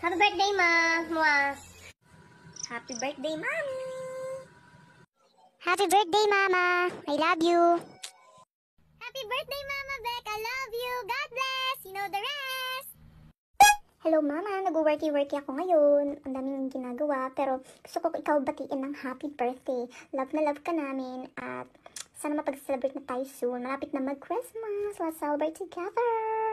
Happy birthday, Ma! Mwah! Happy birthday, Mommy! Happy birthday, Mama! I love you! Happy birthday, Mama Beck! I love you! God bless! You know the rest! Hello, Mama! Nag-worky-worky ako ngayon. Ang daming ginagawa, pero gusto ko ikaw batiin ng happy birthday. Love na love ka namin at sana mapag-celebrate na tayo soon. Malapit na mag-Christmas. Let's celebrate together!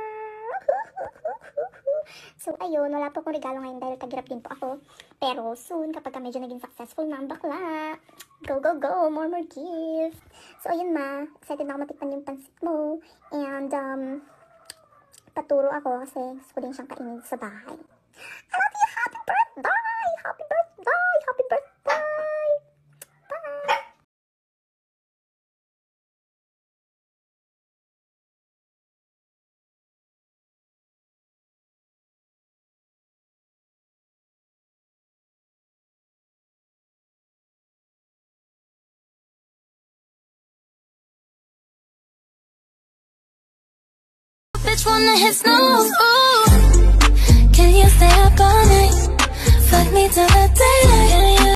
So, ayun, wala po akong regalo ngayon dahil tagirap din po ako. Pero soon, kapag medyo naging successful na ang bakla, go, go, go! More gifts! So, ayun, Ma. Excited na ako matikman yung pansit mo. And, paturo ako kasi gusto ko din siyang kainin sa bahay. I love you! Happy birthday! Happy birthday! Happy birthday! Bye! Bitch wanna hit snooze, ooh. Can you stay up all night? Fuck me till the daylight. Can you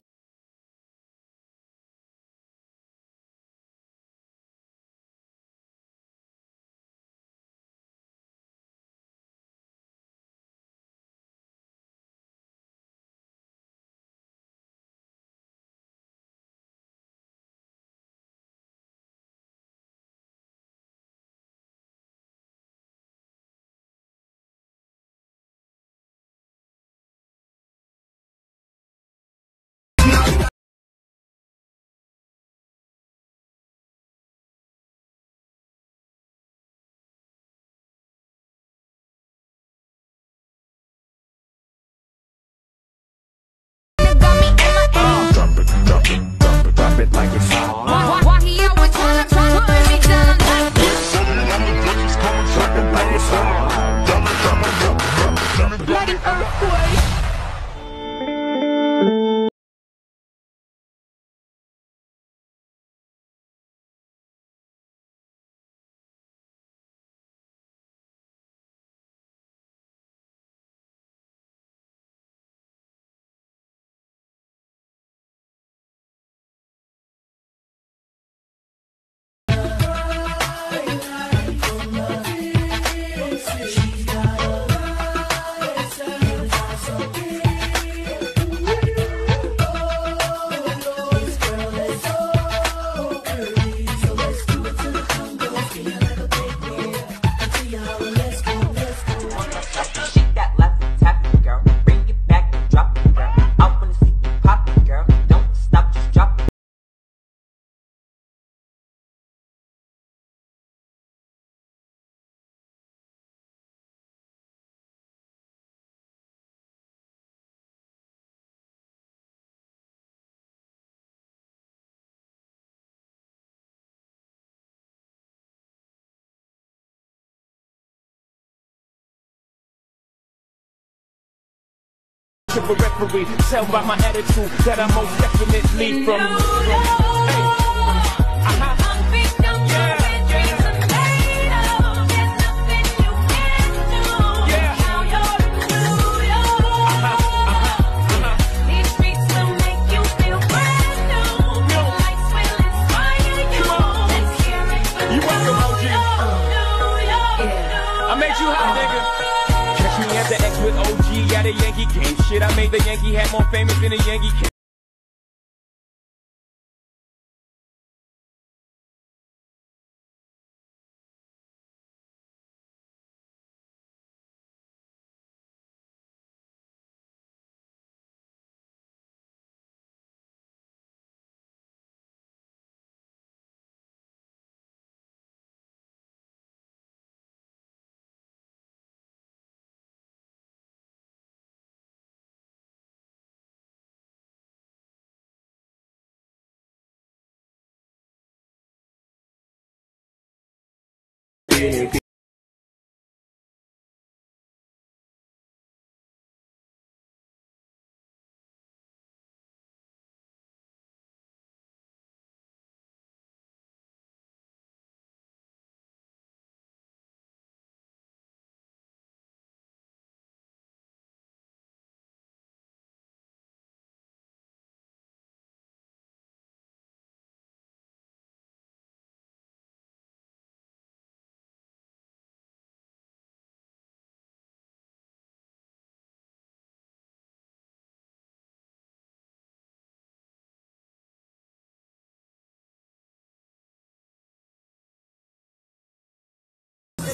drop it like it's hot. why he always try to put me down like this? Drop it like it's hot. Like an earthquake. To a referee, tell by my attitude that I'm most definitely from. I made you hot, nigga. Catch me at the X with OG at a Yankee game. Shit, I made the Yankee hat more famous than a Yankee can.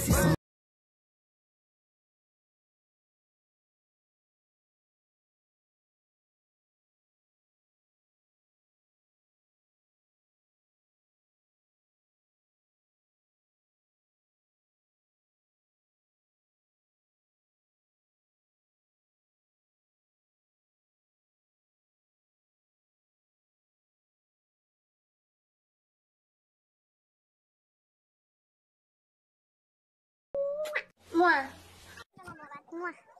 Mwah. Mwah.